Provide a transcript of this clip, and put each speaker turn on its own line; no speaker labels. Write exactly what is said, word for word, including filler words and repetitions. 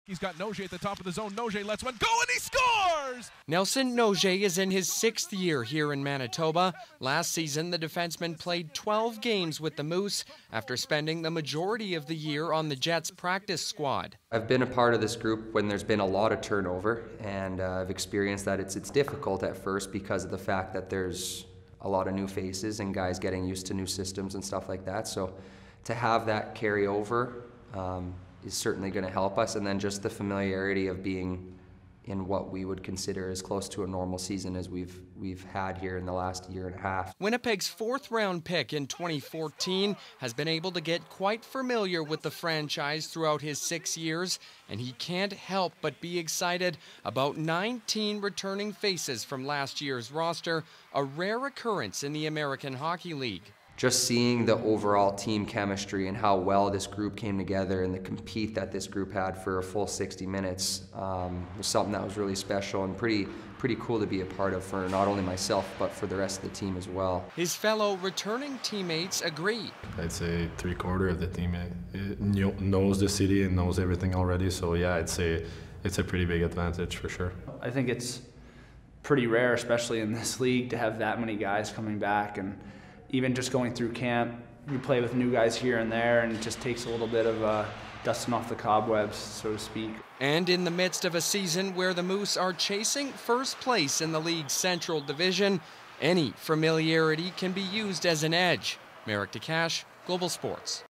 He's got Noje at the top of the zone. Noje lets one go, and he scores!
Nelson Noje is in his sixth year here in Manitoba. Last season, the defenseman played twelve games with the Moose after spending the majority of the year on the Jets practice squad.
I've been a part of this group when there's been a lot of turnover, and uh, I've experienced that it's, it's difficult at first because of the fact that there's a lot of new faces and guys getting used to new systems and stuff like that. So to have that carry over, um, is certainly going to help us, and then just the familiarity of being in what we would consider as close to a normal season as we've we've had here in the last year and a half.
Winnipeg's fourth round pick in twenty fourteen has been able to get quite familiar with the franchise throughout his six years, and he can't help but be excited about nineteen returning faces from last year's roster, a rare occurrence in the American Hockey League.
Just seeing the overall team chemistry and how well this group came together and the compete that this group had for a full sixty minutes um, was something that was really special and pretty pretty cool to be a part of for not only myself but for the rest of the team as well.
His fellow returning teammates agree.
I'd say three quarter of the team it knows the city and knows everything already, so yeah, I'd say it's a pretty big advantage for sure.
I think it's pretty rare, especially in this league, to have that many guys coming back, and even just going through camp, we play with new guys here and there, and it just takes a little bit of uh, dusting off the cobwebs, so to speak.
And in the midst of a season where the Moose are chasing first place in the league's Central Division, any familiarity can be used as an edge. Marek, Tkach, Global Sports.